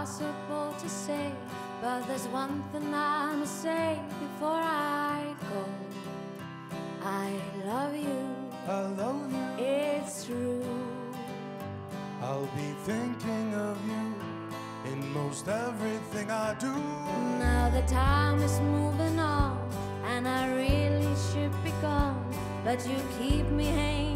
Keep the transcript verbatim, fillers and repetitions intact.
impossible to say, but there's one thing I must say before I go. I love you, I love you. it's true. I'll be thinking of you in most everything I do. Now the time is moving on, and I really should be gone, but you keep me hanging